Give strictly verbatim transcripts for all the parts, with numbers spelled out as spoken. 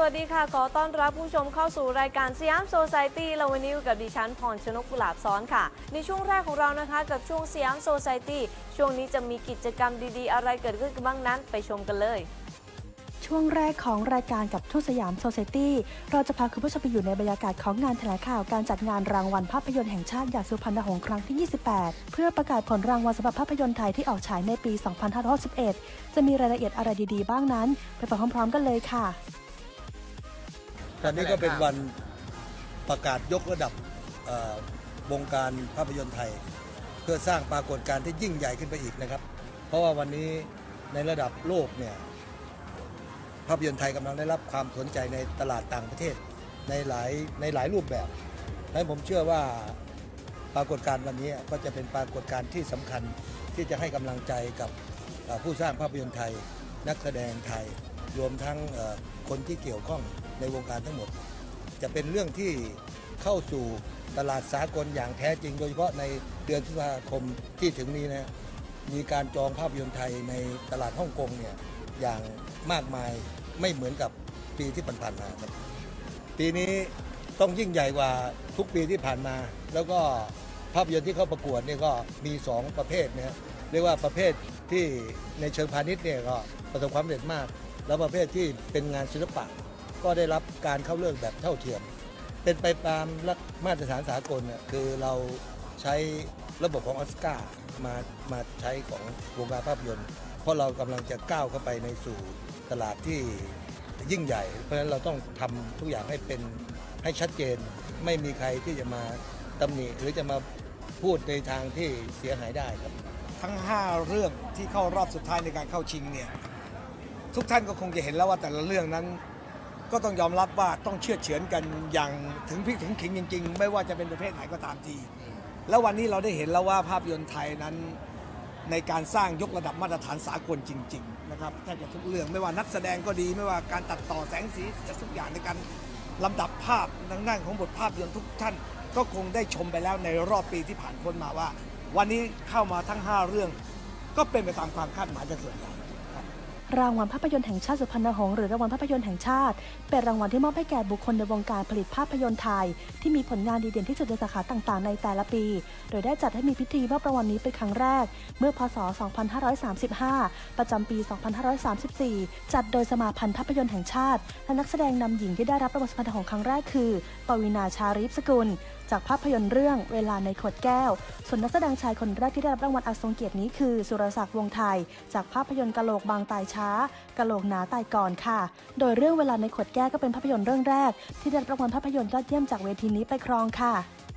วัสดีค่ะขอต้อนรับผู้ชมเข้าสู่รายการสยามโซไซตี้และวันนี้อยู่กับดิฉันพรชนกกุหลาบซ้อนค่ะในช่วงแรกของเรานะคะกับช่วงสยามโซไซตี้ช่วงนี้จะมีกิจกรรมดีๆอะไรเกิดขึ้นกันบ้างนั้นไปชมกันเลยช่วงแรกของรายการกับทุ่งสยามโซไซตี้เราจะพาคุณผู้ชมไปอยู่ในบรรยากาศของงานแถลงข่าวการจัดงานรางวัลภาพยนตร์แห่งชาติหยาดสุพรรณหงส์ครั้งที่ยี่สิบแปดเพื่อประกาศผลรางวัลสำหรับภาพยนตร์ไทยที่ออกฉายในปีสองพันห้าร้อยหกสิบเอ็ดจะมีรายละเอียดอะไรดีๆบ้างนั้นไปฟังพร้อมๆกันเลยค่ะตอนนี้ก็เป็นวันประกาศยกระดับวงการภาพยนตร์ไทยเพื่อสร้างปรากฏการณ์ที่ยิ่งใหญ่ขึ้นไปอีกนะครับเพราะว่าวันนี้ในระดับโลกเนี่ยภาพยนตร์ไทยกำลังได้รับความสนใจในตลาดต่างประเทศในหลายในหลายรูปแบบและผมเชื่อว่าปรากฏการณ์วันนี้ก็จะเป็นปรากฏการณ์ที่สำคัญที่จะให้กำลังใจกับผู้สร้างภาพยนตร์ไทยนักแสดงไทยรวมทั้งคนที่เกี่ยวข้องในวงการทั้งหมดจะเป็นเรื่องที่เข้าสู่ตลาดสากลอย่างแท้จริงโดยเฉพาะในเดือนพฤษภาคมที่ถึงนี้นะมีการจองภาพยนตร์ไทยในตลาดฮ่องกงเนี่ยอย่างมากมายไม่เหมือนกับปีที่ผ่านๆมาครับปีนี้ต้องยิ่งใหญ่กว่าทุกปีที่ผ่านมาแล้วก็ภาพยนตร์ที่เข้าประกวดเนี่ยก็มีสองประเภทนะเรียกว่าประเภทที่ในเชิงพาณิชย์เนี่ยก็ประสบความสำเร็จมากแล้วประเภทที่เป็นงานศิลปะก็ได้รับการเข้าเลือกแบบเท่าเทียมเป็นไปตามมาตรฐานสากลเนี่ยคือเราใช้ระบบของออสการ์มามาใช้ของวงการภาพยนตร์เพราะเรากำลังจะก้าวเข้าไปในสู่ตลาดที่ยิ่งใหญ่เพราะฉะนั้นเราต้องทำทุกอย่างให้เป็นให้ชัดเจนไม่มีใครที่จะมาตำหนิหรือจะมาพูดในทางที่เสียหายได้ครับทั้งห้าเรื่องที่เข้ารอบสุดท้ายในการเข้าชิงเนี่ยทุกท่านก็คงจะเห็นแล้วว่าแต่ละเรื่องนั้นก็ต้องยอมรับว่าต้องเชื่อเฉือนกันอย่างถึงพริกถึงขิงจริงๆไม่ว่าจะเป็นประเภทไหนก็ตามทีแล้ววันนี้เราได้เห็นแล้วว่าภาพยนตร์ไทยนั้นในการสร้างยกระดับมาตรฐานสากลจริงๆนะครับแทบจะทุกเรื่องไม่ว่านักแสดงก็ดีไม่ว่าการตัดต่อแสงสีจะทุกอย่างในการลำดับภาพทางด้านของบทภาพยนตร์ทุกท่านก็คงได้ชมไปแล้วในรอบปีที่ผ่านพ้นมาว่าวันนี้เข้ามาทั้งห้าเรื่องก็เป็นไปตามความคาดหมายเป็นส่วนใหญ่รางวัลภาพยนตร์แห่งชาติสุพรรณหงส์หรือรางวัลภาพยนตร์แห่งชาติเป็นรางวัลที่มอบให้แก่บุคคลในวงการผลิตภาพยนตร์ไทยที่มีผลงานดีเด่นที่สุดในสาขาต่างๆในแต่ละปีโดยได้จัดให้มีพิธีมอบรางวัลนี้เป็นครั้งแรกเมื่อพ.ศ. สองพันห้าร้อยสามสิบห้าประจำปี สองพันห้าร้อยสามสิบสี่ จัดโดยสมาพันธ์ภาพยนตร์แห่งชาติและนักแสดงนำหญิงที่ได้รับรางวัลสุพรรณหงส์ครั้งแรกคือปวีณา ชาลีฟสกุลจากภาพยนตร์เรื่องเวลาในขวดแก้วส่วนนักแสดงชายคนแรกที่ได้รับรางวัลอันทรงเกียรตินี้คือสุรศักดิ์วงศ์ไทยจากภาพยนตร์กะโหลกบางตายช้ากะโหลกหนาตายก่อนค่ะโดยเรื่องเวลาในขวดแก้วก็เป็นภาพยนตร์เรื่องแรกที่ได้รับรางวัลภาพยนตร์ยอดเยี่ยมจากเวทีนี้ไปครองค่ะ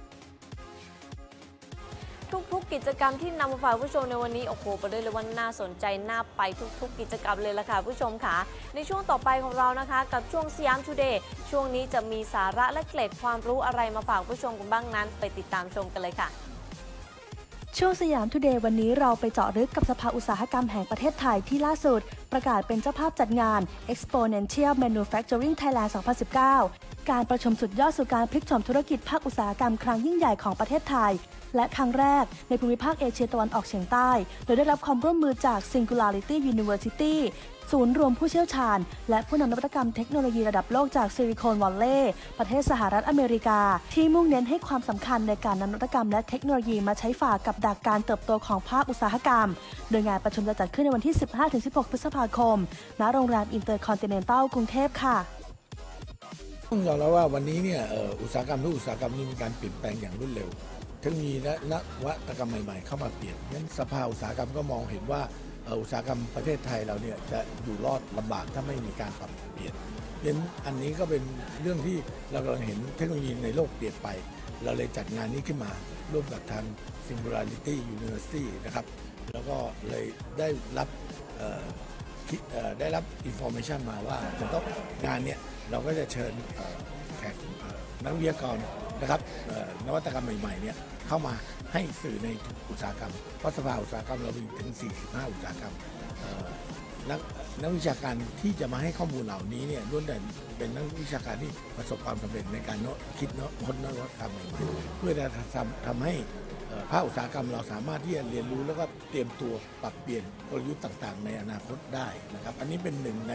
ทุกๆกิจกรรมที่นำมาฝากผู้ชมในวันนี้โอ้โหประเด็นเลยว่าน่าสนใจน่าไปทุกๆกิจกรรมเลยล่ะค่ะผู้ชมค่ะในช่วงต่อไปของเรานะคะกับช่วงสยามทูเดย์ช่วงนี้จะมีสาระและเกร็ดความรู้อะไรมาฝากผู้ชมกันบ้างนั้นไปติดตามชมกันเลยค่ะช่วงสยามทูเดย์วันนี้เราไปเจาะลึกกับสภาอุตสาหกรรมแห่งประเทศไทยที่ล่าสุดประกาศเป็นเจ้าภาพจัดงาน Exponential Manufacturing Thailand สองพันสิบเก้า การประชุมสุดยอดสู่การพลิกโฉมธุรกิจภาคอุตสาหกรรมครั้งยิ่งใหญ่ของประเทศไทยและครั้งแรกในภูมิภาคเอเชียตะวันออกเฉียงใต้โดยได้รับความร่วมมือจาก Singularity University ศูนย์รวมผู้เชี่ยวชาญและผู้นำนวัตกรรมเทคโนโลยีระดับโลกจากซิลิโคนวัลเลย์ประเทศสหรัฐอเมริกาที่มุ่งเน้นให้ความสำคัญในการนำนวัตกรรมและเทคโนโลยีมาใช้ฝ่ากับดักการเติบโตของภาคอุตสาหกรรมโดยงานประชุมจะจัดขึ้นในวันที่ สิบห้าถึงสิบหก พฤษภาคมณโรงแรมอินเตอร์คอนติเนนตัลกรุงเทพค่ะต้องยอมรับว่าวันนี้เนี่ยอุตสาหกรรมทุกอุตสาหกรรมนี้มีการเปลี่ยนแปลงอย่างรวดเร็วเทคโนโลยีและนวัตกรรมใหม่ๆเข้ามาเปลี่ยนงั้นสภาอุตสาหกรรมก็มองเห็นว่าอุตสาหกรรมประเทศไทยเราเนี่ยจะอยู่รอดลำบากถ้าไม่มีการปรับเปลี่ยนเพราะฉะนั้นอันนี้ก็เป็นเรื่องที่เรากำลังเห็นเทคโนโลยีในโลกเปลี่ยนไปเราเลยจัดงานนี้ขึ้นมาร่วมกับทาง Singularity University นะครับแล้วก็เลยได้รับได้รับ information มาว่าจะต้องงานเนี้ยเราก็จะเชิญแขกนักวิทยากรนะครับนวัตกรรมใหม่ๆเนี่ยเข้ามาให้สื่อในอุตสาหกรรมเพราะสภาอุตสาหกรรมเรามีถึงสี่สิบห้าอุตสาหกรรมนักนักวิชาการที่จะมาให้ข้อมูลเหล่านี้เนี่ยล้วนแต่เป็นนักวิชาการที่ประสบความสำเร็จในการคิดค้นนวัตกรรมใหม่ๆเพื่อจะทำทำให้ภาคอุตสาหกรรมเราสามารถที่จะเรียนรู้แล้วก็เตรียมตัวปรับเปลี่ยนกลยุทธ์ต่างๆในอนาคตได้นะครับอันนี้เป็นหนึ่งใน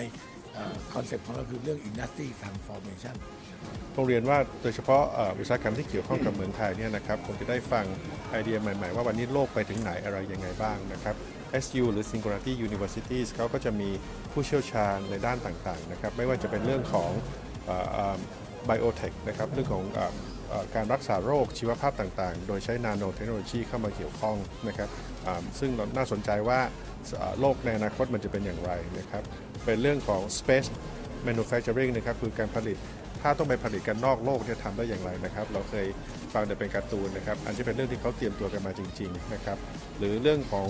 คอนเซ็ปต์ของเราคือเรื่อง Industry Transformation ต้องเรียนว่าโดยเฉพาะอุตสาหกรรมที่เกี่ยวข้องกับเมืองไทยเนี่ยนะครับคงจะได้ฟังไอเดียใหม่ๆว่าวันนี้โลกไปถึงไหนอะไรยังไงบ้างนะครับ เอส ยู หรือ Singularity Universities เขาก็จะมีผู้เชี่ยวชาญในด้านต่างๆนะครับไม่ว่าจะเป็นเรื่องของ Biotech นะครับเรื่องของการรักษาโรคชีวภาพต่างๆโดยใช้นาโนเทคโนโลยีเข้ามาเกี่ยวข้องนะครับซึ่งน่าสนใจว่าโลกในอนาคตมันจะเป็นอย่างไรนะครับเป็นเรื่องของ Space Manufacturing นะครับคือการผลิตถ้าต้องไปผลิตกันนอกโลกเนี่ยทำได้อย่างไรนะครับเราเคยฟังแต่เป็นการ์ตูนนะครับอันที่เป็นเรื่องที่เขาเตรียมตัวกันมาจริงๆนะครับหรือเรื่องของ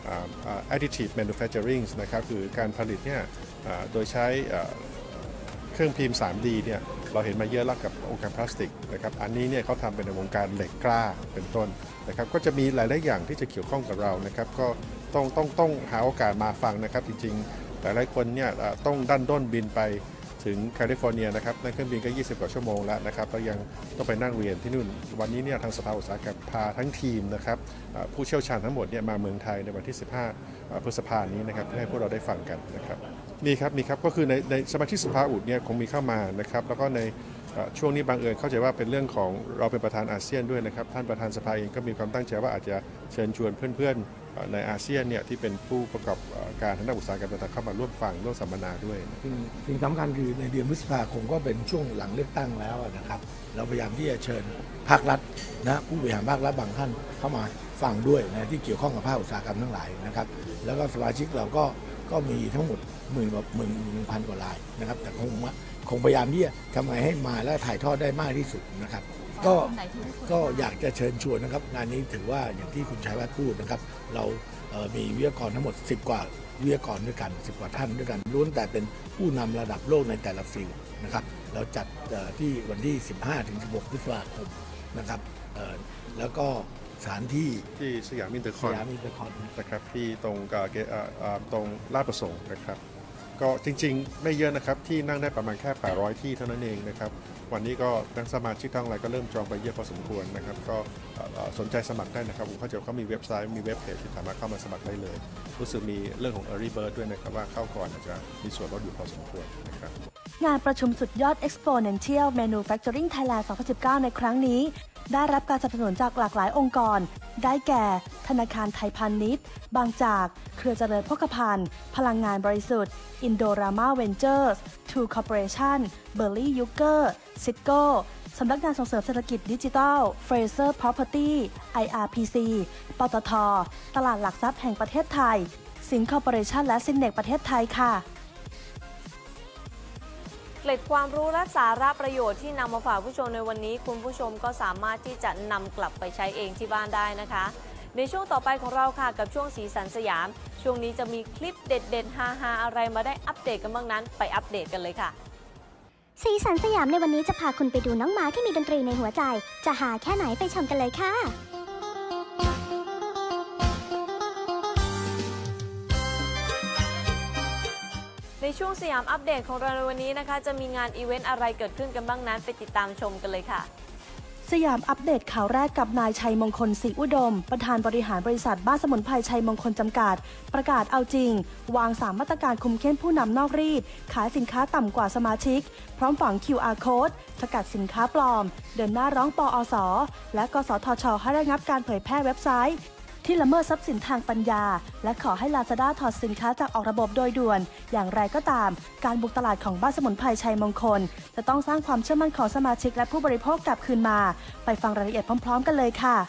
additive manufacturing นะครับคือการผลิตเนี่ยโดยใช้เครื่องพิมพ์ ทรี ดี เนี่ยเราเห็นมาเยอะแล้วกับองค์การพลาสติกนะครับอันนี้เนี่ยเขาทำเป็นในวงการเหล็กกล้าเป็นต้นนะครับก็จะมีหลายๆอย่างที่จะเกี่ยวข้องกับเรานะครับก็ต้องต้องต้องหาโอกาสมาฟังนะครับจริงๆหลายๆคนเนี่ยต้องดันด้นบินไปถึงแคลิฟอร์เนียนะครับนั่งเครื่องบินก็ยี่สิบกว่าชั่วโมงแล้วนะครับแล้วยังต้องไปนั่งเรียนที่นู่นวันนี้เนี่ยทางสภาอุตสาหกรรมพาทั้งทีมนะครับผู้เชี่ยวชาญทั้งหมดเนี่ยมาเมืองไทยในวันที่สิบห้าพฤษภาคมนี้นะครับเพื่อให้พวกเราได้ฟังกันนะครับนี่ครับนี่ครับก็คือในในสมาชิกสภาอุดเนี่ยคงมีเข้ามานะครับแล้วก็ในช่วงนี้บางเอิญเข้าใจว่าเป็นเรื่องของเราเป็นประธานอาเซียนด้วยนะครับท่านประธานสภาเองก็มีความตั้งใจว่าอาจจะเชิญชวนเพื่อนๆในอาเซียนเนี่ยที่เป็นผู้ประกอบการทางด้านอุตสาหกรรมต่างๆเข้ามาร่วมฟังร่วมสัมมนาด้วยสิ่งสำคัญคือในเดือนพฤษภาคมก็เป็นช่วงหลังเลือกตั้งแล้วนะครับเราพยายามที่จะเชิญภาครัฐนะผู้บริหารภาครัฐบางท่านเข้ามาฟังด้วยนะที่เกี่ยวข้องกับภาคอุตสาหกรรมทั้งหลายนะครับแล้วก็สมาชิกเราก็ก็มีทั้งหมดหมื่นกว่าหมื่นหนึ่งพันกว่ารายนะครับแต่คงคงพยายามที่จะทำไงให้มาและถ่ายทอดได้มากที่สุดนะครับก็ก็อยากจะเชิญชวนนะครับงานนี้ถือว่าอย่างที่คุณชัยวัฒน์พูดนะครับเรามีวิทยากรทั้งหมดสิบกว่าวิทยากรด้วยกันสิบกว่าท่านด้วยกันล้วนแต่เป็นผู้นำระดับโลกในแต่ละฟิลด์นะครับเราจัดที่วันที่สิบห้าถึงสิบหกพฤษภาคมนะครับแล้วก็สถานที่ที่สยามอินเตอร์คอนสยามอินเตอร์คอนนะครับที่ตรงตรงลาดประสงค์นะครับก็จริงๆไม่เยอะนะครับที่นั่งได้ประมาณแค่แปดร้อยที่เท่านั้นเองนะครับวันนี้ก็ทั้งสมาชิกทั้งหลายก็เริ่มจองไปเยอะพอสมควรนะครับก็สนใจสมัครได้นะครับผมเข้าใจเขามีเว็บไซต์มีเว็บเพจที่สามารถเข้ามาสมัครได้เลยรู้สึกมีเรื่องของ Early Bird ด้วยนะครับว่าเข้าก่อนอาจจะมีส่วนลดอยู่พอสมควรนะครับงานประชุมสุดยอด Exponential Manufacturing Thailand สองพันสิบเก้า ในครั้งนี้ได้รับการสนับสนุนจากหลากหลายองค์กรได้แก่ธนาคารไทยพาณิชย์บางจากเครือเจริญโภคภัณฑ์พลังงานบริสุทธิ์ Indorama Ventures True Corporation Berry Yuger Cisco สำนักงานส่งเสริมเศรษฐกิจดิจิทัล Fraser Property ไอ อาร์ พี ซี ปตท.ตลาดหลักทรัพย์แห่งประเทศไทยสิงคอร์ปอเรชั่นและซินเนกประเทศไทยค่ะเกล็ดความรู้และสาระประโยชน์ที่นำมาฝากผู้ชมในวันนี้คุณผู้ชมก็สามารถที่จะนำกลับไปใช้เองที่บ้านได้นะคะในช่วงต่อไปของเราค่ะกับช่วงสีสันสยามช่วงนี้จะมีคลิปเด็ดๆฮาๆอะไรมาได้อัปเดตกันบ้างนั้นไปอัปเดตกันเลยค่ะสีสันสยามในวันนี้จะพาคุณไปดูน้องหมาที่มีดนตรีในหัวใจจะหาแค่ไหนไปชมกันเลยค่ะในช่วงสยามอัปเดตของเราในวันนี้นะคะจะมีงานอีเวนต์อะไรเกิดขึ้นกันบ้างนั้นไปติดตามชมกันเลยค่ะสยามอัปเดตข่าวแรกกับนายชัยมงคลศรีอุดมประธานบริหารบริษัทบ้านสมุนไพรชัยมงคลจำกัดประกาศเอาจริงวางสามมาตรการคุมเข้มผู้นำนอกรีดขายสินค้าต่ำกว่าสมาชิกพร้อมฝัง คิว อาร์ Code สกัดสินค้าปลอมเดินหน้าร้องปอสและกสทชให้ระงับการเผยแพร่เว็บไซต์ที่ละเมิดทรัพย์สินทางปัญญาและขอให้ Lazada ถอดสินค้าจากออกระบบโดยด่วนอย่างไรก็ตามการบุกตลาดของบ้านสมุนไพรชัยมงคลจะต้องสร้างความเชื่อมั่นของสมาชิกและผู้บริโภคกลับคืนมาไปฟังรายละเอียดพร้อมๆกันเลยค่ะ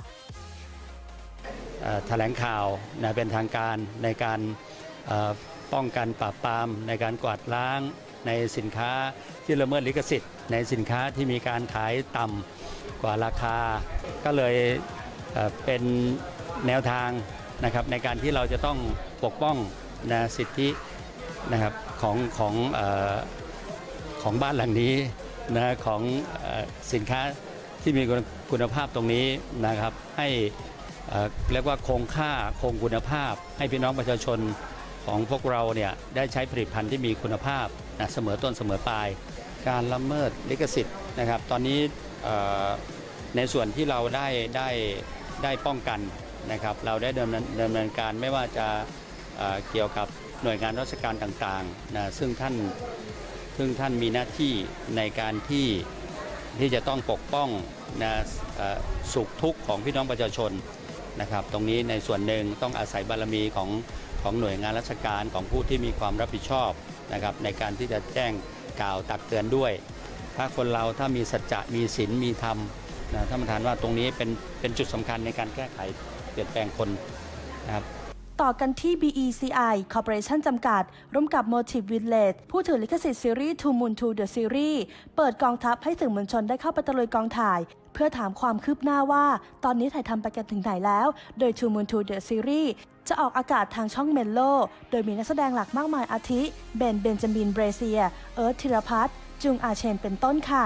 แถลงข่าวนะเป็นทางการในการป้องกันปราบปรามในการกวาดล้างในสินค้าที่ละเมิดลิขสิทธิ์ในสินค้าที่มีการขายต่ำกว่าราคาก็เลยเป็นแนวทางนะครับในการที่เราจะต้องปกป้องนะสิทธินะครับของของเอ่อของบ้านหลังนี้นะของเอ่อสินค้าที่มีคุณภาพตรงนี้นะครับให้เอ่อเรียกว่าคงค่าคงคุณภาพให้พี่น้องประชาชนของพวกเราเนี่ยได้ใช้ผลิตภัณฑ์ที่มีคุณภาพนะเสมอต้นเสมอปลายการละเมิดลิขสิทธิ์นะครับตอนนี้ในส่วนที่เราได้ได้ได้ป้องกันนะครับเราได้ดำเนินดำเนินการไม่ว่าจะ เอ่อ เกี่ยวกับหน่วยงานราชการต่างๆนะซึ่งท่านซึ่งท่านมีหน้าที่ในการที่ที่จะต้องปกป้องนะสุขทุกข์ของพี่น้องประชาชนนะครับตรงนี้ในส่วนหนึ่งต้องอาศัยบารมีของของหน่วยงานราชการของผู้ที่มีความรับผิดชอบนะครับในการที่จะแจ้งกล่าวตักเตือนด้วยถ้าคนเราถ้ามีสัจจะมีศีลมีธรรมนะท่านประธานว่าตรงนี้เป็นเป็นจุดสำคัญในการแก้ไขเปลี่ยนแปลงคนนะครับต่อกันที่ บี อี ซี ไอ Corporation จำกัดร่วมกับ Motive Village ผู้ถือลิขสิทธิ์ซีรีส์ Two Moon Two The Series เปิดกองทัพให้สื่อมวลชนได้เข้าไปตะลุยกองถ่ายเพื่อถามความคืบหน้าว่าตอนนี้ถ่ายทำไปกันถึงไหนแล้วโดย Two Moon Two The Series จะออกอากาศทางช่องเมโลโดยมีนักแสดงหลักมากมายอาทิเบน เบนจามิน เบรเซีย เอิร์ธ ธีรพัฒน์ จุง อาเชน เป็นต้นค่ะ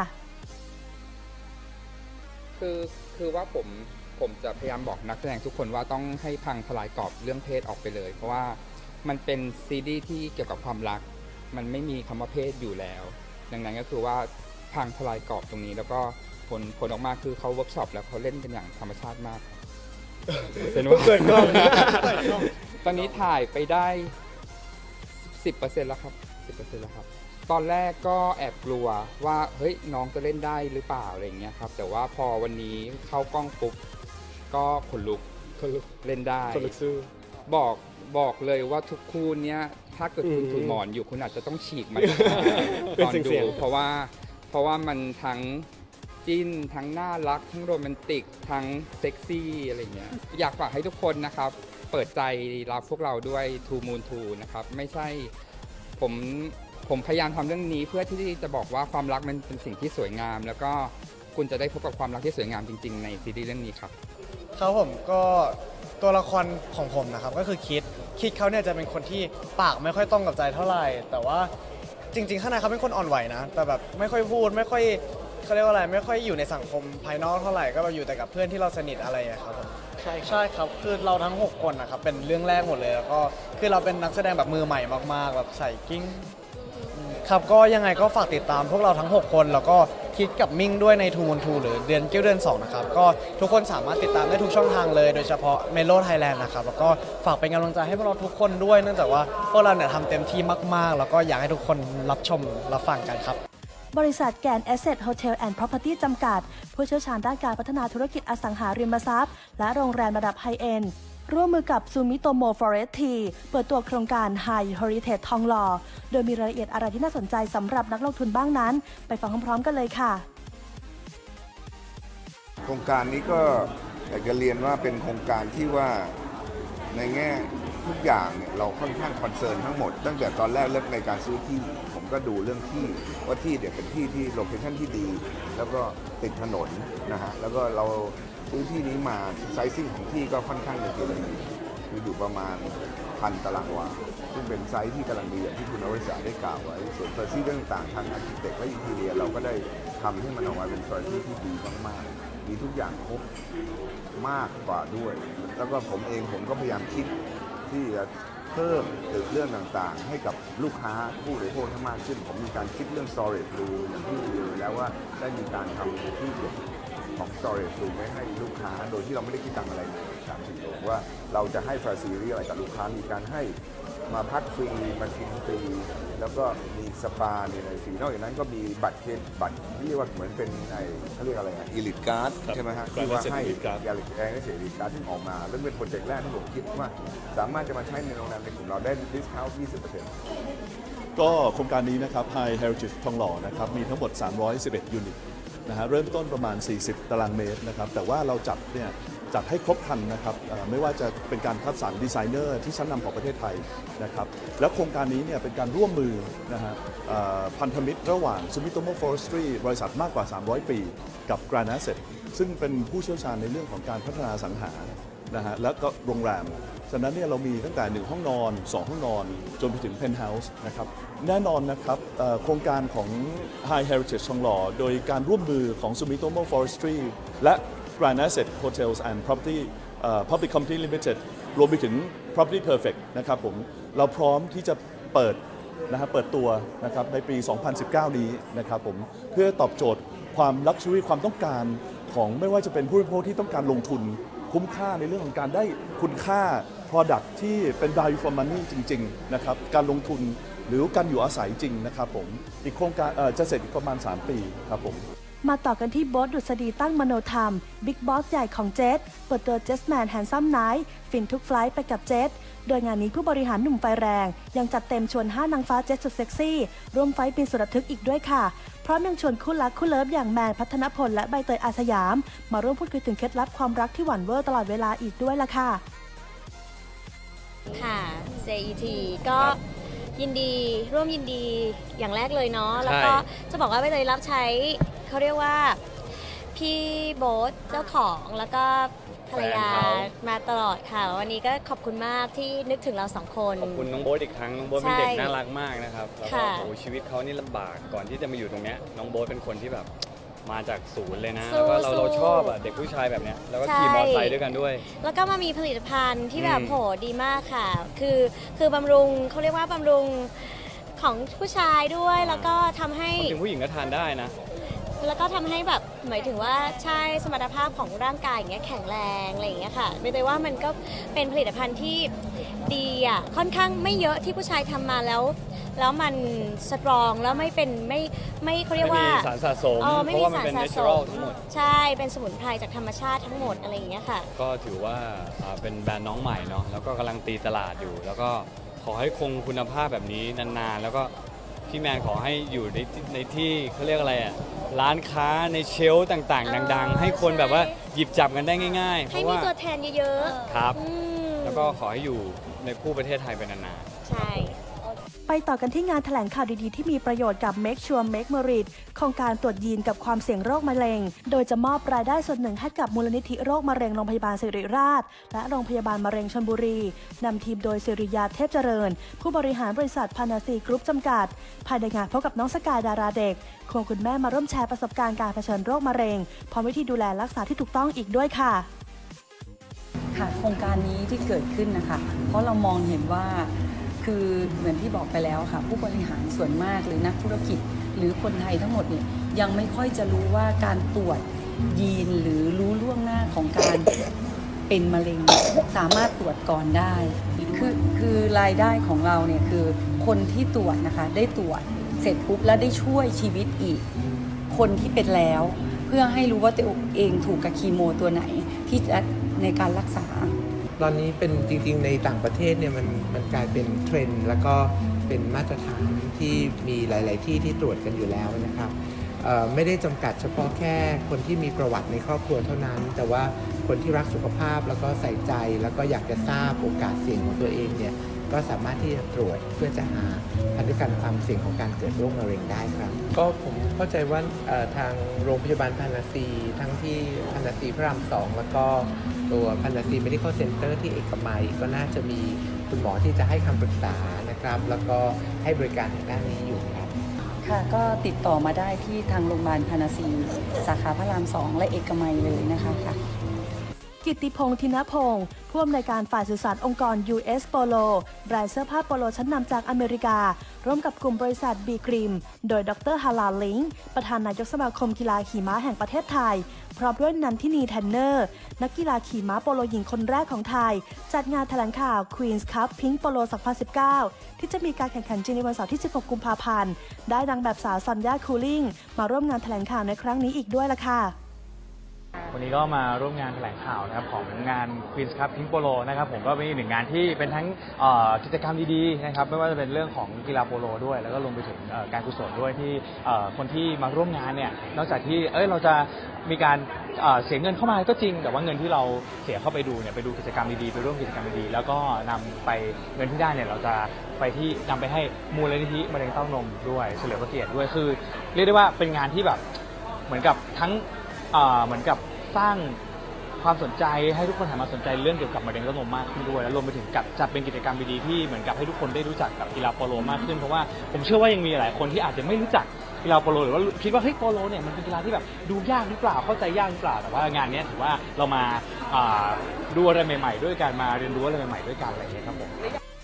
คือคือว่าผมผมจะพยายามบอกนักแสดงทุกคนว่าต้องให้พังทลายกรอบเรื่องเพศออกไปเลยเพราะว่ามันเป็นซีรีส์ที่เกี่ยวกับความรักมันไม่มีคำว่าเพศอยู่แล้วดังนั้นก็คือว่าพังทลายกรอบตรงนี้แล้วก็ผลผลออกมาคือเขาเวิร์กช็อปแล้วเขาเล่นกันอย่างธรรมชาติมากเป็นว่าเกินกล้องตอนนี้ถ่ายไปได้ สิบเปอร์เซ็นต์ แล้วครับ สิบเปอร์เซ็นต์ แล้วครับตอนแรกก็แอบกลัวว่าเฮ้ยน้องจะเล่นได้หรือเปล่าอะไรอย่างเงี้ยครับแต่ว่าพอวันนี้เข้ากล้องปุ๊บก็ขนลุกเล่นได้บอกบอกเลยว่าทุกคู่เนี้ยถ้าเกิดคุณถือหมอนอยู่คุณอาจจะต้องฉีกมันตอนดูเพราะว่าเพราะว่ามันทั้งจิ้นทั้งน่ารักทั้งโรแมนติกทั้งเซ็กซี่อะไรเงี้ยอยากฝากให้ทุกคนนะครับเปิดใจรับพวกเราด้วย Two Moon Two นะครับไม่ใช่ผมผมพยายามทำเรื่องนี้เพื่อที่จะบอกว่าความรักมันเป็นสิ่งที่สวยงามแล้วก็คุณจะได้พบกับความรักที่สวยงามจริงๆในซีรีส์เรื่องนี้ครับครับผมก็ตัวละครของผมนะครับก็คือคิดคิดเขาเนี่ยจะเป็นคนที่ปากไม่ค่อยตรงกับใจเท่าไหร่แต่ว่าจริงๆข้างในเขาเป็นคนอ่อนไหวนะแต่แบบไม่ค่อยพูดไม่ค่อยเขาเรียกว่าอะไรไม่ค่อยอยู่ในสังคมภายนอกเท่าไหร่ก็แบบอยู่แต่กับเพื่อนที่เราสนิทอะไรครับผมใช่ใช่ครับคือเราทั้งหกคนนะครับเป็นเรื่องแรกหมดเลยแล้วก็คือเราเป็นนักแสดงแบบมือใหม่มากๆแบบใส่กิ้งครับก็ยังไงก็ฝากติดตามพวกเราทั้งหกคนแล้วก็คิดกับมิ่งด้วยใน Two Moon Two หรือเดือนเกี้ยวเดือนสองนะครับก็ทุกคนสามารถติดตามได้ทุกช่องทางเลยโดยเฉพาะ Melo Thailand นะครับแล้วก็ฝากเป็นกำลังใจให้พวกเราทุกคนด้วยเนื่องจากว่าพวกเราเนี่ยทำเต็มที่มากๆแล้วก็อยากให้ทุกคนรับชมรับฟังกันครับบริษัทแกรนด์ Asset Hotel and Property จำกัดผู้เชี่ยวชาญด้านการพัฒนาธุรกิจอสังหาริมทรัพย์และโรงแรมระดับไฮเอ็นด์ร่วมมือกับซูมิโตโมฟอเรสต์ทีเปิดตัวโครงการ High Heritage ทองหล่อโดยมีรายละเอียดอะไรที่น่าสนใจสำหรับนักลงทุนบ้างนั้นไปฟังพร้อมๆกันเลยค่ะโครงการนี้ก็อยากจะเรียนว่าเป็นโครงการที่ว่าในแง่ทุกอย่างเนี่ยเราค่อนข้างคอนเซิร์นทั้งหมดตั้งแต่ตอนแรกเริ่มในการซื้อที่ผมก็ดูเรื่องที่ว่าที่เดี๋ยวเป็นที่ที่โลเคชั่นที่ดีแล้วก็ติดถนนนะฮะแล้วก็เราซื้อที่นี้มาไซซิ่งของที่ก็ค่อนข้างจะดีคืออยู่ประมาณพันตารางวาซึ่งเป็นไซส์ที่กำลังดีอย่างที่คุณอวริศาได้กล่าวไว้ส่วนเฟอร์ซี่ต่างๆทางอาร์คิเทคและอินทีเรียเราก็ได้ทำให้มันออกมาเป็นเฟอร์ซี่ที่ดีมากๆมีทุกอย่างครบมากกว่าด้วยแล้วก็ผมเองผมก็พยายามคิดที่จะเพิ่มเรื่องต่างๆให้กับลูกค้าผู้บริโภคมากขึ้นผมมีการคิดเรื่อง storage room อย่างที่รู้แล้วว่าได้มีการทำที่เด็ดของ storage room ไว้ให้ลูกค้าโดยที่เราไม่ได้คิดตังค์อะไรเลยสามสิบโลว่าเราจะให้ฟาซิลิตี้อะไรกับลูกค้ามีการให้มาพักฟรีมากินฟรีแล้วก็มีสปาในฟรีนอกจากนั้นก็มีบัตรเครดิตบัตรที่เรียกว่าเหมือนเป็นไอ้เขาเรียกอะไรอ่ะอีลิทการ์ดใช่ไหมฮะที่ว่าให้ยาลิทแองเกษตรอีลิทการ์ดที่ออกมาแล้วเป็นโปรเจกต์แรกที่ผมคิดว่าสามารถจะมาใช้ในโรงแรมในกลุ่มเราได้ดิสคาวน์ ยี่สิบเปอร์เซ็นต์ก็โครงการนี้นะครับ High Heritage ทองหล่อนะครับมีทั้งหมดสามร้อยสิบเอ็ดยูนิตนะฮะเริ่มต้นประมาณสี่สิบตารางเมตรนะครับแต่ว่าเราจัดเนี่ยจัดให้ครบครันนะครับไม่ว่าจะเป็นการคัดสรรดีไซเนอร์ที่ชั้นนำของประเทศไทยนะครับแล้วโครงการนี้เนี่ยเป็นการร่วมมือนะฮะพันธมิตรระหว่าง Sumitomo Forestry บริษัทมากกว่าสามร้อยปีกับ Grand Asset ซึ่งเป็นผู้เชี่ยวชาญในเรื่องของการพัฒนาสังหานะฮะแล้วก็โรงแรมฉะนั้นเนี่ยเรามีตั้งแต่หนึ่งห้องนอนสองห้องนอนจนไปถึง Penthouse นะครับแน่นอนนะครับโครงการของ High Heritage ทองหล่อโดยการร่วมมือของ Sumitomo Forestry และ Grand Asset Hotels and Property uh, Public Company Limited รวมไปถึง Property Perfect นะครับผมเราพร้อมที่จะเปิดนะครับเปิดตัวนะครับในปี สองพันสิบเก้า นี้นะครับผมเพื่อตอบโจทย์ความลักชัวรี่ความต้องการของไม่ว่าจะเป็นผู้บริโภคที่ต้องการลงทุนคุ้มค่าในเรื่องของการได้คุณค่า Product ที่เป็น value for money จริงๆนะครับการลงทุนหรือการอยู่อาศัยจริงนะครับผมอีกโครงการจะเสร็จอีกประมาณสามปีครับผมมาต่อกันที่โบ๊ทดุษฎีตั้งมโนธรรมบิ๊กบอสใหญ่ของเจ็ตเปิดตัวเจสแมนแฮนซัมไนท์ฟินทุกไฟล์ไปกับเจ็ตโดยงานนี้ผู้บริหารหนุ่มไฟแรงยังจัดเต็มชวนห้านางฟ้าเจ็ตสุดเซ็กซี่ร่วมไฟล์บินสุดระทึกอีกด้วยค่ะพร้อมยังชวนคู่รักคู่เลิฟอย่างแมนพัฒนพลและใบเตยอาสยามมาร่วมพูดคุยถึงเคล็ดลับความรักที่หวานเวอร์ตลอดเวลาอีกด้วยล่ะค่ะค่ะ เจ อี ที ก็ยินดีร่วมยินดีอย่างแรกเลยเนาะแล้วก็จะบอกว่าใบเตยรับใช้เขาเรียกว่าพี่โบ๊ทเจ้าของแล้วก็ภรรยามาตลอดค่ะวันนี้ก็ขอบคุณมากที่นึกถึงเราสองคนขอบคุณน้องโบ๊ทอีกครั้งน้องโบ๊ทเป็นเด็กน่ารักมากนะครับแล้วก็โอ้ชีวิตเขานี่ลำบากก่อนที่จะมาอยู่ตรงเนี้ยน้องโบ๊ทเป็นคนที่แบบมาจากศูนย์เลยนะแล้วก็เราเราชอบอ่ะเด็กผู้ชายแบบเนี้ยแล้วก็ขี่มอเตอร์ไซค์ด้วยกันด้วยแล้วก็มามีผลิตภัณฑ์ที่แบบโหดีมากค่ะคือคือบำรุงเขาเรียกว่าบำรุงของผู้ชายด้วยแล้วก็ทำให้ถึงผู้หญิงก็ทานได้นะแล้วก็ทำให้แบบหมายถึงว่าใช่สมรรถภาพของร่างกายอย่างเงี้ยแข็งแรงอะไรอย่างเงี้ยค่ะไม่ได้ว่ามันก็เป็นผลิตภัณฑ์ที่ดีอ่ะค่อนข้างไม่เยอะที่ผู้ชายทำมาแล้วแล้วมันสตรองแล้วไม่เป็นไม่ไม่เขาเรียกว่าไม่มีสารสะสมเพราะว่ามันเป็น natural ทั้งหมดใช่เป็นสมุนไพรจากธรรมชาติทั้งหมดอะไรอย่างเงี้ยค่ะก็ถือว่าเป็นแบรนด์น้องใหม่เนาะแล้วก็กำลังตีตลาดอยู่แล้วก็ขอให้คงคุณภาพแบบนี้นานๆแล้วก็พี่แมนขอให้อยู่ในในที่เขาเรียกอะไรอ่ะร้านค้าในเชลฟ์ต่างๆดังๆให้คนแบบว่าหยิบจับกันได้ง่ายๆเพราะว่าให้มีตัวแทนเยอะๆครับแล้วก็ขอให้อยู่ในคู่ประเทศไทยเป็นนานๆใช่ไปต่อกันที่งานแถลงข่าวดีๆที่มีประโยชน์กับ Make Sure Make Merit โครงการตรวจยีนกับความเสี่ยงโรคมะเร็งโดยจะมอบรายได้ส่วนหนึ่งให้กับมูลนิธิโรคมะเร็งโรงพยาบาลศิริราชและโรงพยาบาลมะเร็งชลบุรีนำทีมโดยศิริยาเทพเจริญผู้บริหารบริษัทพานาซีกรุ๊ปจำกัดภายในงานพบกับน้องสกายดาราเด็กควงคุณแม่มาร่วมแชร์ประสบการณ์การเผชิญโรคมะเร็งพร้อมวิธีดูแลรักษาที่ถูกต้องอีกด้วยค่ะค่ะโครงการนี้ที่เกิดขึ้นนะคะเพราะเรามองเห็นว่าคือเหมือนที่บอกไปแล้วค่ะผู้บริหารส่วนมากหรือนักธุรกิจหรือคนไทยทั้งหมดเนี่ยยังไม่ค่อยจะรู้ว่าการตรวจยีนหรือรู้ล่วงหน้าของการเป็นมะเร็งสามารถตรวจก่อนได้คือคือรายได้ของเราเนี่ยคือคนที่ตรวจนะคะได้ตรวจเสร็จปุ๊บแล้วได้ช่วยชีวิตอีกคนที่เป็นแล้วเพื่อให้รู้ว่าตัวเองถูกกับคีโมตัวไหนที่จะในการรักษาตอนนี้เป็นจริงๆในต่างประเทศเนี่ยมันมันกลายเป็นเทรนด์แล้วก็เป็นมาตรฐานที่มีหลายๆที่ที่ตรวจกันอยู่แล้วนะครับไม่ได้จำกัดเฉพาะแค่คนที่มีประวัติในครอบครัวเท่านั้นแต่ว่าคนที่รักสุขภาพแล้วก็ใส่ใจแล้วก็อยากจะทราบโอกาสเสี่ยงของตัวเองเนี่ยก็สามารถที่จะตรวจเพื่อจะหาพันธุกรรมความเสี่ยงของการเกิดโรคมะเร็งได้ครับก็ผมเข้าใจว่าทางโรงพยาบาลพานาซีทั้งที่พานาซีพระรามสองแล้วก็ตัวพานาซี Medical Center ที่เอกมัยก็น่าจะมีคุณหมอที่จะให้คำปรึกษานะครับแล้วก็ให้บริการทางด้านนี้อยู่ครับค่ะก็ติดต่อมาได้ที่ทางโรงพยาบาลพานาซีสาขาพระรามสองและเอกมัยเลยนะคะค่ะกิตติพงษ์ธินพงศ์ผู้อำนวยการฝ่ายสื่อสารองค์กร ยู เอส Polo แบรนด์เสื้อผ้าโปโลชั้นนำจากอเมริการ่วมกับกลุ่มบริษัท บี Cream โดยดรฮาลาลิงประธานนายกสมาคมกีฬาขี่ม้าแห่งประเทศไทยพร้อมด้วยนันทินีแทนเนอร์นักกีฬาขี่ม้าโปโลหญิงคนแรกของไทยจัดงานแถลงข่าว Queen's Cup Pink Polo สองพันสิบเก้าที่จะมีการแข่งขันจริงในวันเสาร์ที่สิบหกกุมภาพันธ์ได้นางแบบสาวซอนยาคูลิ่งมาร่วมงานแถลงข่าวในครั้งนี้อีกด้วยล่ะค่ะวันนี้ก็มาร่วมงานแถลงข่าวนะครับของงาน Queen's Cup Pink Polo นะครับผมก็เป็นอีกหนึ่งงานที่เป็นทั้งกิจกรรมดีๆนะครับไม่ว่าจะเป็นเรื่องของกีฬาโปโลด้วยแล้วก็รวมไปถึงการกุศลด้วยที่คนที่มาร่วมงานเนี่ยนอกจากที่เอ้ยเราจะมีการเสียเงินเข้ามาก็จริงแต่ว่าเงินที่เราเสียเข้าไปดูเนี่ยไปดูกิจกรรมดีๆไปร่วมกิจกรรมดีๆแล้วก็นำไปเงินที่ได้เนี่ยเราจะไปที่นำไปให้มูลนิธิมะเร็งเต้านมด้วยเฉลิมพระเกียรติด้วยคือเรียกได้ว่าเป็นงานที่แบบเหมือนกับทั้งเหมือนกับสร้างความสนใจให้ทุกคนหันมาสนใจเรื่องเกี่ยวกับมะเร็งเต้านมมากขึ้นด้วยแล้วรวมไปถึงกับจัดเป็นกิจกรรมดีๆที่เหมือนกับให้ทุกคนได้รู้จักกับกีฬาโปโลมากขึ้นเพราะว่าผมเชื่อว่ายังมีหลายคนที่อาจจะไม่รู้จักกีฬาโปโลหรือว่าคิดว่าเฮ้ยโปโลเนี่ยมันเป็นกีฬาที่แบบดูยากหรือเปล่าเข้าใจยากหรือเปล่าแต่ว่างานนี้ถือว่าเรามาดูอะไรใหม่ๆด้วยกันมาเรียนรู้อะไรใหม่ๆด้วยกันอะไรอย่างเงี้ยครับผม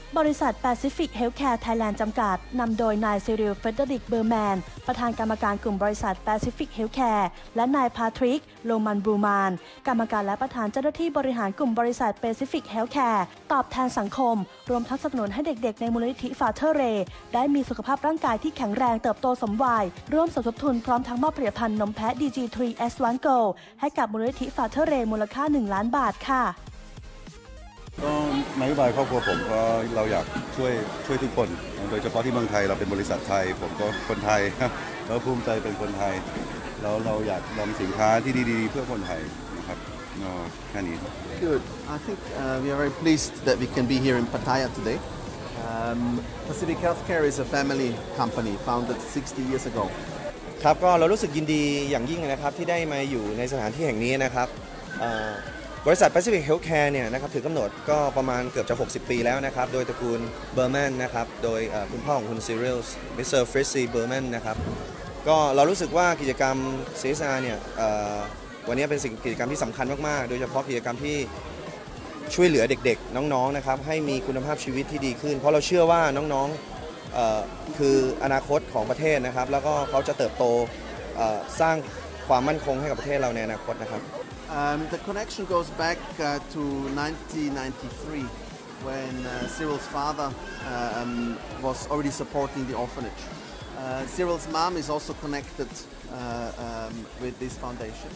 บริษัท Pacific Healthcare Thailand จำกัดนำโดยนายซิริล เฟเดริก เบอร์แมนประธานกรรมการกลุ่มบริษัท Pacific Healthcare และนายพาทริก โลมันบรูมานกรรมการและประธานเจ้าหน้าที่บริหารกลุ่มบริษัท Pacific Healthcare ตอบแทนสังคมรวมทั้งสนับสนุนให้เด็กๆในมูลนิธิ Father Ray ได้มีสุขภาพร่างกายที่แข็งแรงเติบโตสมวัยร่วมสมทบทุนพร้อมทั้งมอบผลิตภัณฑ์นมแพะ ดี จี ทรี เอส วัน Go ให้กับมูลนิธิ Father Ray มูลค่าหนึ่งล้านบาทค่ะก็นโยบายครอบครัวผมก็เราอยากช่วยช่วยทุกคนโดยเฉพาะที่เมืองไทยเราเป็นบริษัทไทยผมก็คนไทยเราภูมิใจเป็นคนไทยแล้วเราอยากนำสินค้าที่ดีๆเพื่อคนไทยนะครับแค่นี้ครับ Good. I think uh, we are very pleased that we can be here in Pattaya today. Um, Pacific Healthcare is a family company founded sixty years ago. ครับก็เรารู้สึกยินดีอย่างยิ่งนะครับที่ได้มาอยู่ในสถานที่แห่งนี้นะครับบริษัท Pacific Healthcare เนี่ยนะครับถือกำเนิดก็ประมาณเกือบจะหกสิบปีแล้วนะครับโดยตระกูลเบอร์แมนนะครับโดยคุณพ่อของคุณซิริลมิสเตอร์ฟริสซีเบอร์แมนนะครับก็เรารู้สึกว่ากิจกรรม ซี เอส อาร์ เนี่ยวันนี้เป็นสิ่งกิจกรรมที่สำคัญมากๆโดยเฉพาะกิจกรรมที่ช่วยเหลือเด็กๆน้องๆนะครับให้มีคุณภาพชีวิตที่ดีขึ้นเพราะเราเชื่อว่าน้องๆคืออนาคตของประเทศนะครับแล้วก็เขาจะเติบโตสร้างความมั่นคงให้กับประเทศเราในอนาคตนะครับ Um, the connection goes back uh, to nineteen ninety-three when uh, Cyril's father uh, um, was already supporting the orphanage. Uh, Cyril's mom is also connected uh, um, with this foundation.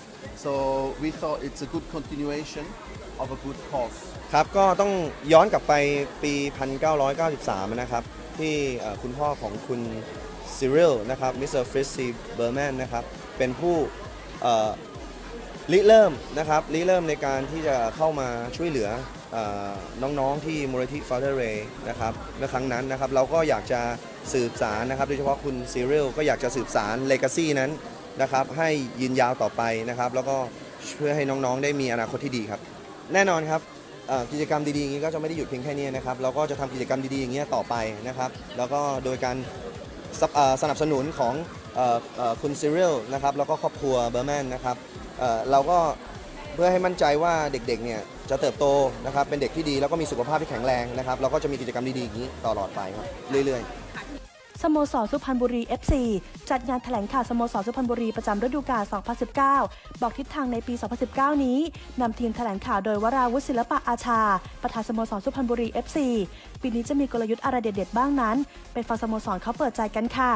So we thought it's a good continuation of a good cause. ครับก็ต้องย้อนกลับไปปีหนึ่งพันเก้าร้อยเก้าสิบสามนะครับที่คุณพ่อของคุณซิริลนะครับมิสเตอร์ฟริสซีเบอร์แมนนะครับเป็นผู้ริเริ่มนะครับริเริ่มในการที่จะเข้ามาช่วยเหลือน้องๆที่มูลนิธิ Father Ray นะครับในครั้งนั้นนะครับเราก็อยากจะสืบสารนะครับโดยเฉพาะคุณซิริลก็อยากจะสืบสาร Legacy นั้นนะครับให้ยืนยาวต่อไปนะครับแล้วก็เพื่อให้น้องๆได้มีอนาคตที่ดีครับแน่นอนครับกิจกรรมดีๆอย่างนี้ก็จะไม่ได้หยุดเพียงแค่นี้นะครับเราก็จะทำกิจกรรมดีๆอย่างนี้ต่อไปนะครับแล้วก็โดยการสนับสนุนของคุณซิริลนะครับแล้วก็ครอบครัวเบอร์แมนนะครับเราก็เพื่อให้มั่นใจว่าเด็กๆเนี่ยจะเติบโตนะครับเป็นเด็กที่ดีแล้วก็มีสุขภาพที่แข็งแรงนะครับเราก็จะมีกิจกรรมดีๆอย่างนี้ตลอดไปครับเรื่อยๆสโมสรสุพรรณบุรี เอฟ ซี จัดงานแถลงข่าวสโมสรสุพรรณบุรีประจำฤดูกาล สองพันสิบเก้า บอกทิศทางในปี สองพันสิบเก้า นี้นำทีมแถลงข่าวโดยวราวุฒิศิลปะอาชาประธานสโมสรสุพรรณบุรี เอฟ ซี ปีนี้จะมีกลยุทธ์อะไรเด็ดๆบ้างนั้นไปฟังสโมสรเขาเปิดใจกันค่ะ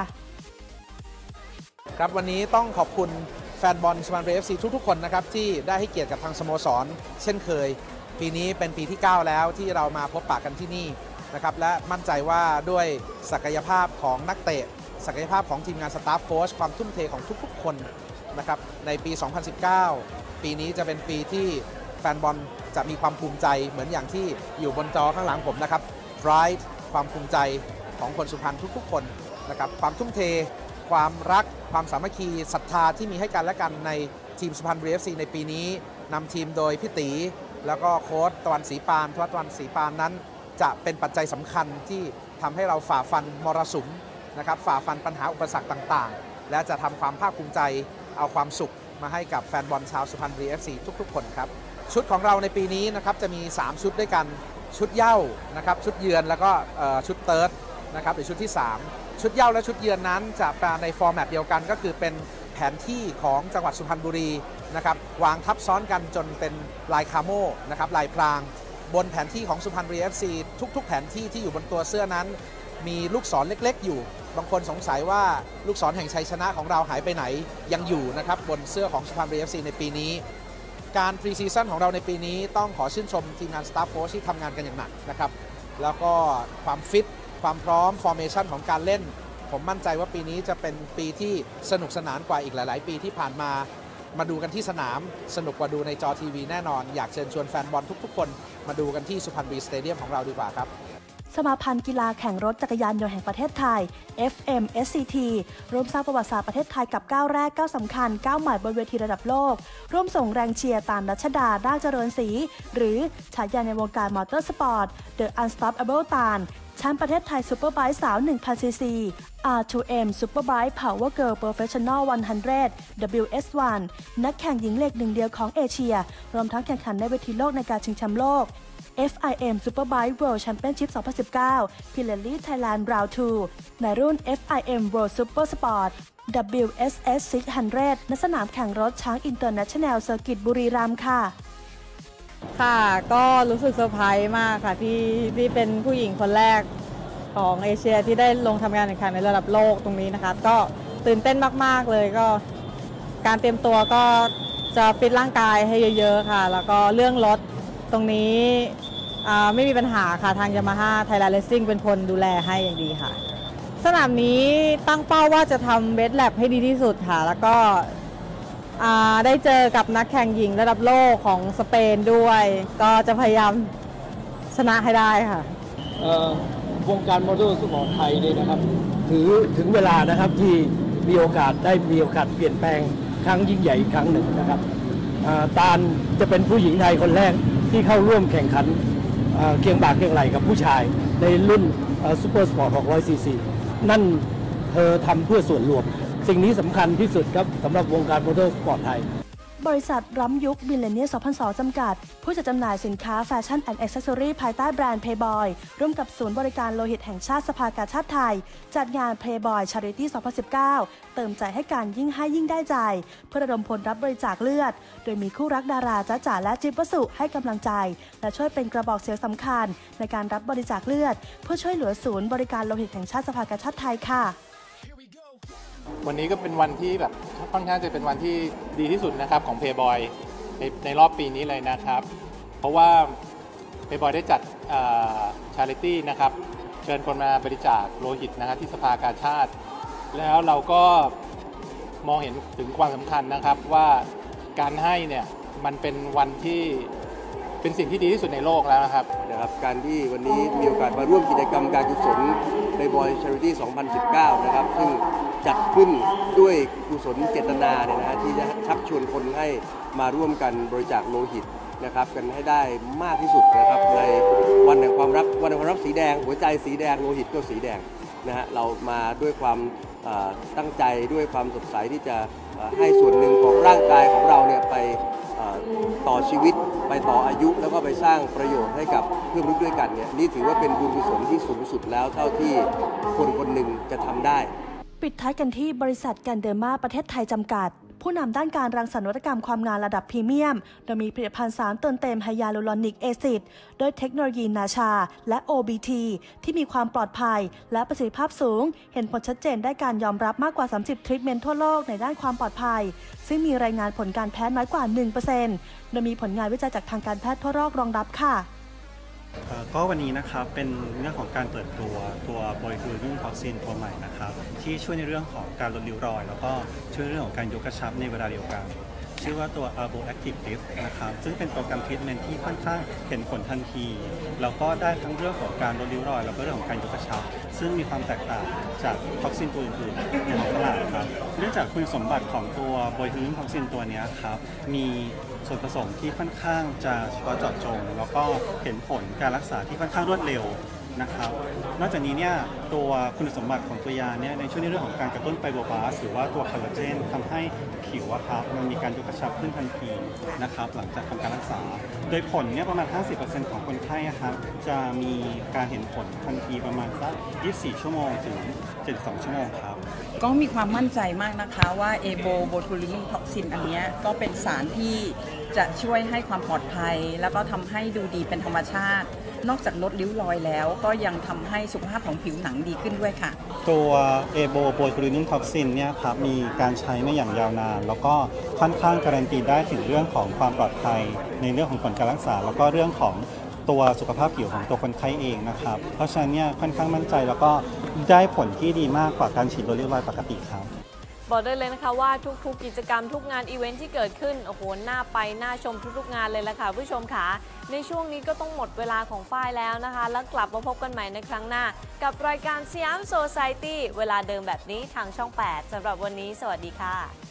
ครับวันนี้ต้องขอบคุณแฟนบอลสุพรรณบุรี เอฟ ซี ทุกๆคนนะครับที่ได้ให้เกียรติกับทางสโมสรเช่นเคยปีนี้เป็นปีที่เก้าแล้วที่เรามาพบปะกันที่นี่นะครับและมั่นใจว่าด้วยศักยภาพของนักเตะศักยภาพของทีมงานสตาฟโค้ชความทุ่มเทของทุกๆคนนะครับในปี สองพันสิบเก้า ปีนี้จะเป็นปีที่แฟนบอลจะมีความภูมิใจเหมือนอย่างที่อยู่บนจอข้างหลังผมนะครับ Pride ความภูมิใจของคนสุพรรณทุกๆคนนะครับความทุ่มเทความรักความสามัคคีศรัทธาที่มีให้กันและกันในทีมสุพรรณบุรี เอฟ ซี ในปีนี้นำทีมโดยพี่ตีแล้วก็โค้ชตะวันศรีปานทวัฒน์ตะวันศรีปานนั้นจะเป็นปัจจัยสำคัญที่ทำให้เราฝ่าฟันมรสุมนะครับฝ่าฟันปัญหาอุปสรรคต่างๆและจะทำความภาคภูมิใจเอาความสุขมาให้กับแฟนบอลชาวสุพรรณบุรี เอฟ ซี ทุกๆคนครับชุดของเราในปีนี้นะครับจะมีสามชุดด้วยกันชุดเหย้านะครับชุดเยือนแล้วก็ชุดเติร์ดนะครับหรือชุดที่สามชุดเหย้าและชุดเยือนนั้นจะมาในฟอร์แมตเดียวกันก็คือเป็นแผนที่ของจังหวัดสุพรรณบุรีนะครับวางทับซ้อนกันจนเป็นลายคาโม่นะครับลายพรางบนแผนที่ของสุพรรณบุรี เอฟ ซี ทุกๆแผนที่ที่อยู่บนตัวเสื้อนั้นมีลูกศรเล็กๆอยู่บางคนสงสัยว่าลูกศรแห่งชัยชนะของเราหายไปไหนยังอยู่นะครับบนเสื้อของสุพรรณบุรี เอฟ ซี ในปีนี้การพรีซีซั่นของเราในปีนี้ต้องขอชื่นชมทีมงานสตาฟโค้ชที่ทำงานกันอย่างหนักนะครับแล้วก็ความฟิตความพร้อมฟอร์เมชันของการเล่นผมมั่นใจว่าปีนี้จะเป็นปีที่สนุกสนานกว่าอีกหลายๆปีที่ผ่านมามาดูกันที่สนามสนุกกว่าดูในจอทีวีแน่นอนอยากเชิญชวนแฟนบอลทุกๆคนมาดูกันที่สุพรรณบุรีสเตเดียมของเราดีกว่าครับสมาพันธ์กีฬาแข่งรถจักรยานยนต์แห่งประเทศไทย เอฟ เอ็ม เอส ซี ที ร่วมสร้างประวัติศาสตร์ประเทศไทยกับก้าวแรกก้าวสำคัญก้าวใหม่บนเวทีระดับโลกร่วมส่งแรงเชียร์ตามรัชดานาคเจริญศรีหรือฉายาในวงการมอเตอร์สปอร์ต The Unstoppable ตานแชมป์ประเทศไทยซูเปอร์ไบค์สาว หนึ่งพัน ซี ซี อาร์ ทู เอ็ม Super Bike Power Girl Professional หนึ่งร้อย ดับเบิลยู เอส วัน นักแข่งหญิงเหล็กหนึ่งเดียวของเอเชียรวมทั้งแข่งขันในเวทีโลกในการชิงแชมป์โลกเอฟ ไอ เอ็ม Superbike World Championship สองพันสิบเก้า Pirelli Thailand Round ทู ในรุ่น เอฟ ไอ เอ็ม World Super Sport ดับเบิลยู เอส เอส หกร้อย ณ สนามแข่งรถช้าง International Circuit บุรีรัมย์ค่ะค่ะก็รู้สึกเซอร์ไพรส์มากค่ะที่ที่เป็นผู้หญิงคนแรกของเอเชียที่ได้ลงทำงานแข่งขันในระดับโลกตรงนี้นะคะก็ตื่นเต้นมากๆเลยก็การเตรียมตัวก็จะฟิตร่างกายให้เยอะๆค่ะแล้วก็เรื่องรถตรงนี้ไม่มีปัญหาค่ะทาง Yamaha Thailand Racing เป็นคนดูแลให้อย่างดีค่ะสนามนี้ตั้งเป้าว่าจะทำเวทแลบให้ดีที่สุดค่ะแล้วก็ได้เจอกับนักแข่งหญิงระดับโลกของสเปนด้วยก็จะพยายามชนะให้ได้ค่ะวงการมอเตอร์สปอร์ตไทยเนี่ยนะครับถือถึงเวลานะครับที่มีโอกาสได้มีโอกาสเปลี่ยนแปลงครั้งยิ่งใหญ่อีกครั้งหนึ่งนะครับตาลจะเป็นผู้หญิงไทยคนแรกที่เข้าร่วมแข่งขันเคียงบ่าเคียงไหล่กับผู้ชายในรุ่นซูเปอร์สปอร์ตหกร้อยซีซีนั่นเธอทำเพื่อส่วนรวมสิ่งนี้สำคัญที่สุดครับสำหรับวงการมอเตอร์สปอร์ตไทยบริษัทล้ำยุคมิลเลนเนียล สองพันสอง จำกัดผู้จัดจำหน่ายสินค้าแฟชั่นแอนด์แอ็กเซสซอรี่ภายใต้แบรนด์ Playboy ร่วมกับศูนย์บริการโลหิตแห่งชาติสภากาชาดไทยจัดงาน Playboy Charity สองพันสิบเก้า เติมใจให้การยิ่งให้ยิ่งได้ใจเพื่อระดมพลรับบริจาคเลือดโดยมีคู่รักดาราจ๊ะจ๋าและจิ๊บวสุให้กำลังใจและช่วยเป็นกระบอกเสียงสำคัญในการรับบริจาคเลือดเพื่อช่วยเหลือศูนย์บริการโลหิตแห่งชาติสภากาชาดไทยค่ะวันนี้ก็เป็นวันที่แบบค่อนข้างจะเป็นวันที่ดีที่สุดนะครับของ Playboy ในในรอบปีนี้เลยนะครับเพราะว่า Playboy ได้จัด Charity นะครับเชิญคนมาบริจาคโลหิตนะครับที่สภากาชาดแล้วเราก็มองเห็นถึงความสำคัญนะครับว่าการให้เนี่ยมันเป็นวันที่เป็นสิ่งที่ดีที่สุดในโลกแล้วนะครับนะครับการที่วันนี้มีโอกาสมาร่วมกิจกรรมการกุศล Playboy Charity สองพันสิบเก้านะครับซึ่งจัดขึ้นด้วยกุศลเจตนาเนี่ยนะฮะที่จะชักชวนคนให้มาร่วมกันบริจาคโลหิตนะครับกันให้ได้มากที่สุดนะครับในวันแห่งความรักวันแห่งความรักสีแดงหัวใจสีแดงโลหิตก็สีแดงนะฮะเรามาด้วยความตั้งใจด้วยความสดใสที่จะให้ส่วนหนึ่งของร่างกายของเราเนี่ยไปต่อชีวิตไปต่ออายุแล้วก็ไปสร้างประโยชน์ให้กับเพื่อนมนุษย์ด้วยกันเนี่ยนี่ถือว่าเป็นบุญกุศลที่สูงสุดแล้วเท่าที่คนคนหนึ่งจะทำได้ปิดท้ายกันที่บริษัทกันเดอร์มาประเทศไทยจำกัดผู้นำด้านการรังสรรค์นวัตกรรมความงามระดับพรีเมียมโดยมีผลิตภัณฑ์สารเติมเต็มไฮยาลูรอนิกแอซิดโดยเทคโนโลยีนาชาและ โอ บี ที ที่มีความปลอดภัยและประสิทธิภาพสูงเห็นผลชัดเจนได้การยอมรับมากกว่าสามสิบทรีทเมนต์ทั่วโลกในด้านความปลอดภัยซึ่งมีรายงานผลการแพ้น้อยกว่า หนึ่งเปอร์เซ็นต์ โดยมีผลงานวิจัยจากทางการแพทย์ทั่วโลกรองรับค่ะก็วันนี้นะครับเป็นเรื่องของการเปิดตัวตัวโบลิทูลินท็อกซินตัวใหม่นะครับที่ช่วยในเรื่องของการลดริ้วรอยแล้วก็ช่วยในเรื่องของการยกกระชับในเวลาเดียวกันชื่อว่าตัว Arbo Active Lift นะครับซึ่งเป็นโปรแกรมทรีทเมนต์ที่ค่อนข้างเห็นผลทันทีแล้วก็ได้ทั้งเรื่องของการลดริ้วรอยแล้วก็เรื่องของการยกกระชับซึ่งมีความแตกต่างจากท็อกซินตัวอื่นๆในท้องตลาดครับเนื่องจากคุณสมบัติของตัวโบลิทูลินท็อกซินตัวนี้ครับมีส่วนผสมที่ค่อนข้างจะเฉพาะเจาะจงแล้วก็เห็นผลการรักษาที่ค่อนข้างรวดเร็วนะครับนอกจากนี้เนี่ยตัวคุณสมบัติของตัวยาเนี่ยในช่วงในเรื่องของการกระตุ้นไฟโบบาสหรือว่าตัวคอลลาเจนทำให้ผิวอะครับมันมีการยกกระชับขึ้นทันทีนะครับหลังจากทำการรักษาโดยผลเนี่ยประมาณ ห้าสิบเปอร์เซ็นต์ ของคนไข้ครับจะมีการเห็นผลทันทีประมาณสักยี่สิบสี่ชั่วโมงถึงเจ็ดสิบสองชั่วโมงครับก็มีความมั่นใจมากนะคะว่าเอโบโบทูลินท็อกซินอันนี้ก็เป็นสารที่จะช่วยให้ความปลอดภัยแล้วก็ทำให้ดูดีเป็นธรรมชาตินอกจากลดริ้วรอยแล้วก็ยังทำให้สุขภาพของผิวหนังดีขึ้นด้วยค่ะตัวเอโบโบทูลินท็อกซินเนี่ยครับมีการใช้มาอย่างยาวนานแล้วก็ค่อนข้างการันตีได้ถึงเรื่องของความปลอดภัยในเรื่องของผลการรักษาแล้วก็เรื่องของตัวสุขภาพผิวของตัวคนไข้เองนะครับเพราะฉะนั้นเนี่ยค่อนข้างมั่นใจแล้วก็ได้ผลที่ดีมากกว่าการฉีดลดริ้วรอยปกติครับบอกได้เลยนะคะว่าทุกๆกิจกรรมทุกงานอีเวนท์ที่เกิดขึ้นโอ้โหน่าไปน่าชมทุกๆงานเลยละค่ะผู้ชมค่ะในช่วงนี้ก็ต้องหมดเวลาของฝ้ายแล้วนะคะแล้วกลับมาพบกันใหม่ในครั้งหน้ากับรายการสยามโซไซตี้เวลาเดิมแบบนี้ทางช่องแปดสำหรับวันนี้สวัสดีค่ะ